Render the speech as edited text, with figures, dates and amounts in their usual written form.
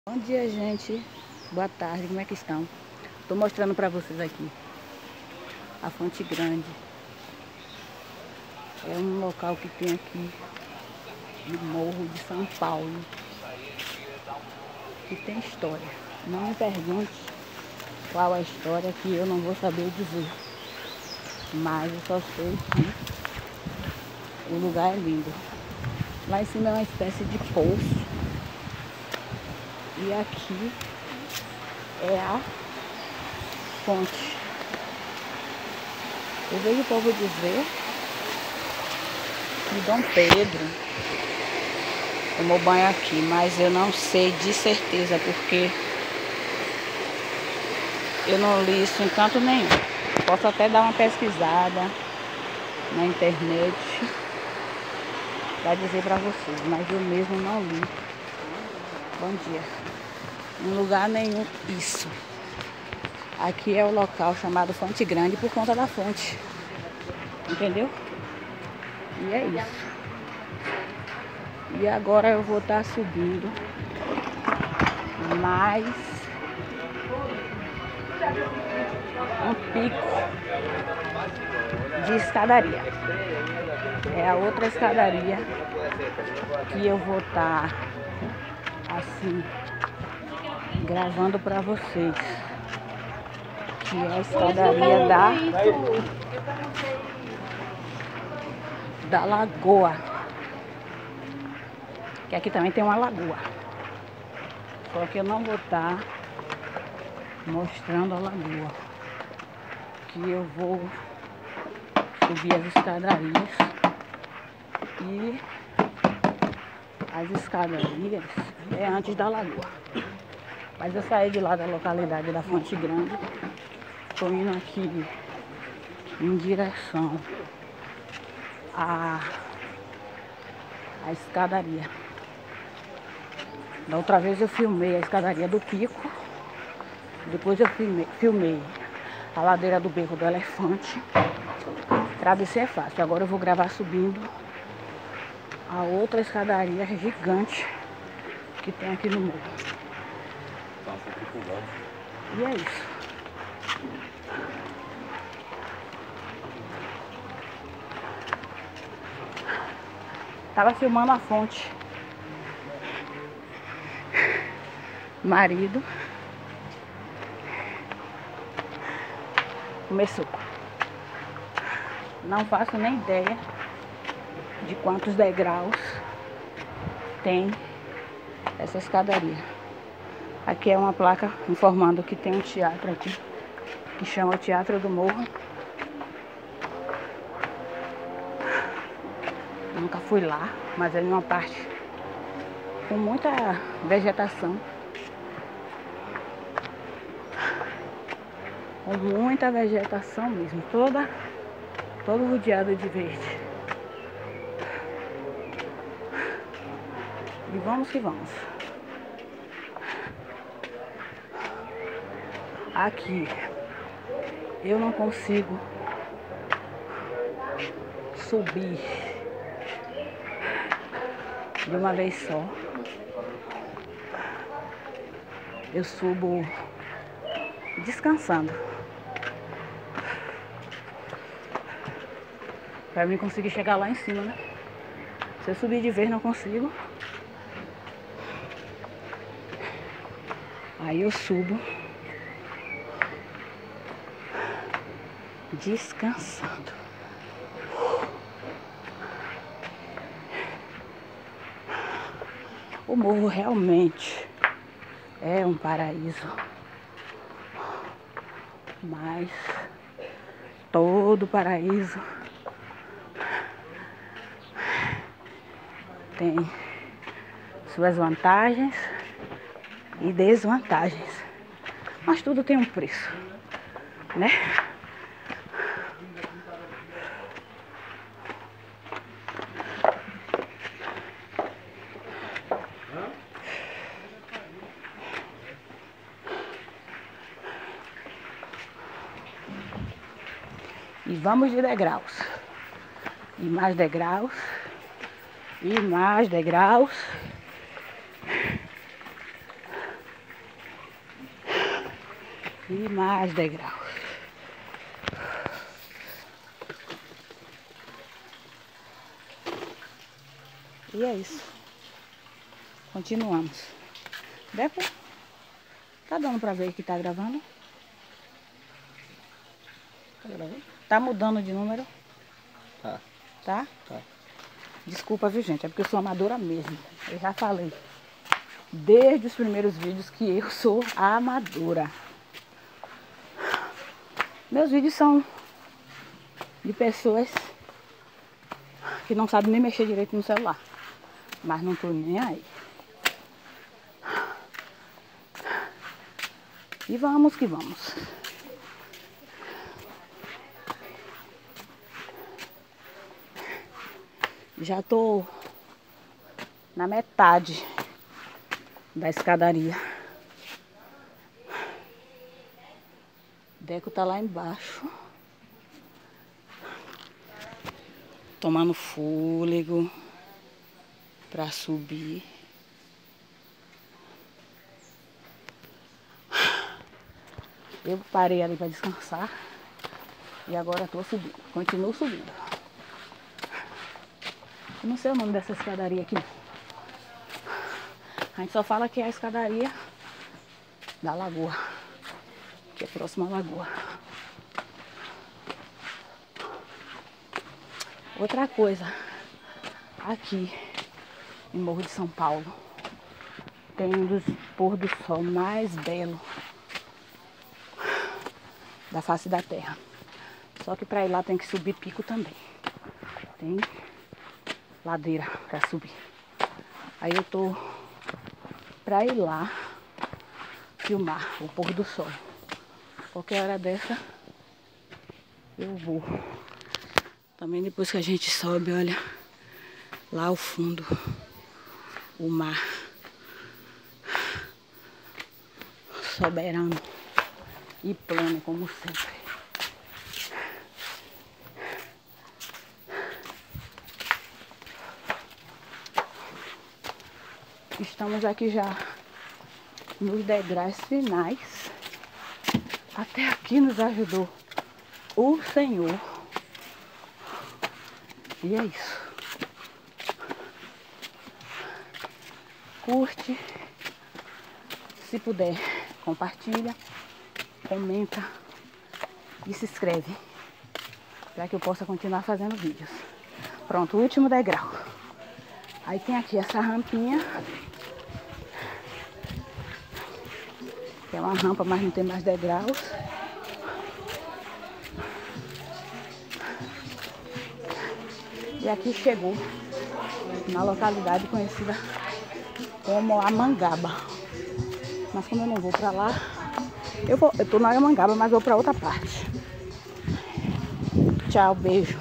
Bom dia, gente. Boa tarde, como é que estão? Tô mostrando pra vocês aqui a Fonte Grande. É um local que tem aqui no Morro de São Paulo, que tem história. Não me pergunte qual a história, que eu não vou saber dizer, mas eu só sei que o lugar é lindo. Lá em cima é uma espécie de poço, e aqui é a fonte. Eu vejo o povo dizer que Dom Pedro tomou banho aqui, mas eu não sei de certeza, porque eu não li isso em canto nenhum. Posso até dar uma pesquisada na internet para dizer para vocês, mas eu mesmo não li. Bom dia. Em lugar nenhum isso. Aqui é o local chamado Fonte Grande por conta da fonte. Entendeu? E é isso. E agora eu vou estar subindo mais um pico de escadaria. É a outra escadaria que eu vou estar assim gravando para vocês, que é a escadaria da lagoa, que aqui também tem uma lagoa, só que eu não vou estar mostrando a lagoa, que eu vou subir as escadarias, e as escadarias é antes da lagoa. Mas eu saí de lá da localidade da Fonte Grande, estou indo aqui em direção à escadaria. Da outra vez eu filmei a escadaria do Pico, depois eu filmei a ladeira do Beco do Elefante. Pra descer é fácil. Agora eu vou gravar subindo a outra escadaria gigante que tem aqui no morro. E é isso. Tava filmando a fonte. Marido começou. Não faço nem ideia de quantos degraus tem essa escadaria. Aqui é uma placa informando que tem um teatro aqui, que chama o Teatro do Morro. Nunca fui lá, mas é uma parte com muita vegetação. Com muita vegetação mesmo, todo rodeado de verde. E vamos que vamos. Aqui eu não consigo subir de uma vez só. Eu subo descansando, para mim conseguir chegar lá em cima, né? Se eu subir de vez não consigo. Aí eu subo descansando. O morro realmente é um paraíso, mas todo paraíso tem suas vantagens e desvantagens, mas tudo tem um preço, né? E vamos de degraus, e mais degraus, e mais degraus. E mais degrau. E é isso. Continuamos. Deco? Tá dando pra ver que tá gravando? Tá gravando? Tá mudando de número? Tá. Tá? Tá. Desculpa, viu, gente? É porque eu sou amadora mesmo. Eu já falei. Desde os primeiros vídeos que eu sou amadora. Meus vídeos são de pessoas que não sabem nem mexer direito no celular. Mas não tô nem aí. E vamos que vamos. Já tô na metade da escadaria. Deco tá lá embaixo, tomando fôlego pra subir. Eu parei ali pra descansar e agora tô subindo, continuo subindo. Eu não sei o nome dessa escadaria aqui. A gente só fala que é a escadaria da lagoa, que é próxima à lagoa. Outra coisa, aqui em Morro de São Paulo, tem um dos pôr do sol mais belos da face da terra. Só que para ir lá tem que subir pico também. Tem ladeira para subir. Aí eu tô para ir lá filmar o pôr do sol. Qualquer hora dessa eu vou. Também depois que a gente sobe, olha lá ao fundo o mar soberano e plano como sempre. Estamos aqui já nos degraus finais. Até aqui nos ajudou o Senhor. E é isso. Curte. Se puder, compartilha, comenta e se inscreve. Para que eu possa continuar fazendo vídeos. Pronto, o último degrau. Aí tem aqui essa rampinha. Que é uma rampa, mas não tem mais degraus. E aqui chegou na localidade conhecida como a Mangaba. Mas como eu não vou pra lá, eu tô na Mangaba, mas vou pra outra parte. Tchau, beijo.